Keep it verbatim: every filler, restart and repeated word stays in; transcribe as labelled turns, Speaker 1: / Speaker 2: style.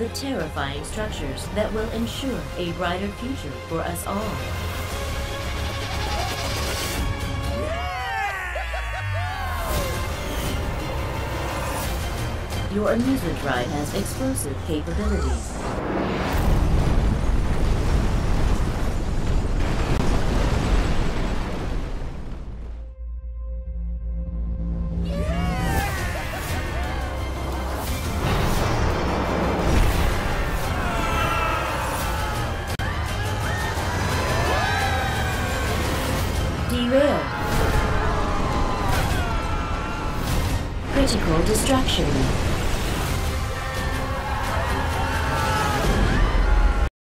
Speaker 1: the terrifying structures that will ensure a brighter future for us all. Your amusement ride has explosive capabilities. Derailed. Critical distraction.